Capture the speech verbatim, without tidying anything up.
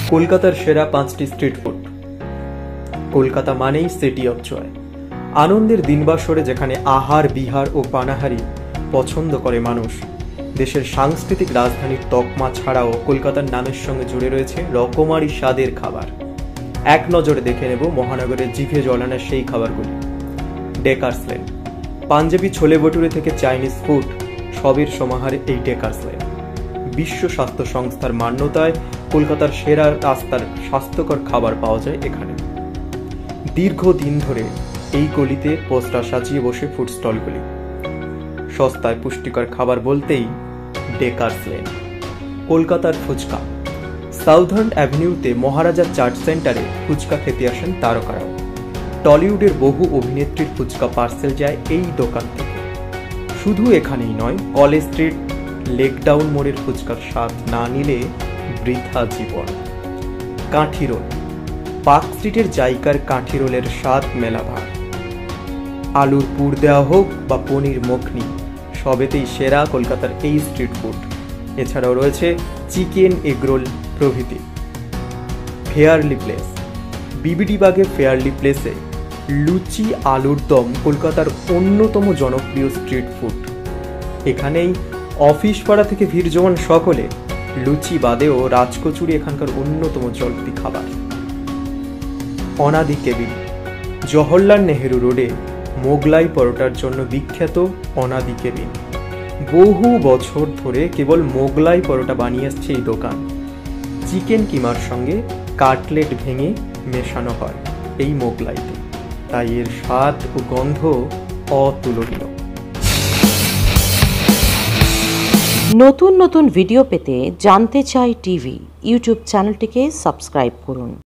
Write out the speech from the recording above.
কলকাতার সেরা পাঁচটি স্ট্রিট ফুড। কলকাতা মানেই সিটি অফ জয়, আনন্দের দিনবাসরে যেখানে আহার বিহার ও পানাহারি পছন্দ করে মানুষ। দেশের সাংস্কৃতিক রাজধানীর তকমা ছাড়াও কলকাতার নামের সঙ্গে জুড়ে রয়েছে রকমারি স্বাদের খাবার। এক নজরে দেখে নেব মহানগরের জিভে জলানো সেই খাবারগুলি। ডেকার্স লেন, পাঞ্জাবি ছোলে ভটুরে থেকে চাইনিজ ফুড সবের সমাহারে এই ডেকার্স লেন। বিশ্ব স্বাস্থ্য সংস্থার মান্যতায় কলকাতার সেরা রাস্তার স্বাস্থ্যকর খাবার পাওয়া যায় এখানে। দীর্ঘদিন ধরে এই গলিতে পোস্টার সাজিয়ে বসে ফুড স্টলগুলি। সস্তায় পুষ্টিকর খাবার বলতেই ডেকার্স লেন। কলকাতার ফুচকা, সাউথার্ন অ্যাভিনিউতে মহারাজা চার্চ সেন্টারে ফুচকা খেতে আসেন তারকারাও। টলিউডের বহু অভিনেত্রীর ফুচকা পার্সেল যায় এই দোকান থেকে। শুধু এখানেই নয়, কলেজ স্ট্রিট, লেকডাউন মোড়ের ফুচকার স্বাদ না নিলে বৃথা জীবন। কাঠি রোল, পার্ক স্ট্রিটের জায়গার কাঠি রোলের স্বাদ মেলাভার। আলুর পুর দেওয়া হোক বা পনির মখনি, সবেতেই সেরা কলকাতার এই স্ট্রিট ফুড। এছাড়াও রয়েছে চিকেন এগরোল প্রভৃতি। ফেয়ারলি প্লেস, বিবিডি বাগে ফেয়ারলি প্লেসে লুচি আলুর দম কলকাতার অন্যতম জনপ্রিয় স্ট্রিট ফুড। এখানেই অফিস পাড়া থেকে ভিড় জমান সকলে। লুচি বাদেও রাজকচুরি এখানকার অন্যতম চলতি খাবার। অনাদি কেবিন, জওহরলাল নেহেরু রোডে মোগলাই পরোটার জন্য বিখ্যাত অনাদি কেবিন। বহু বছর ধরে কেবল মোগলাই পরোটা বানিয়ে আসছে এই দোকান। চিকেন কিমার সঙ্গে কাটলেট ভেঙে মেশানো হয় এই মোগলাইতে, তাই এর স্বাদ ও গন্ধ অতুলনীয়। নতুন নতুন ভিডিও পেতে জানতে চাই টিভি ইউটিউব চ্যানেলটিকে সাবস্ক্রাইব করুন।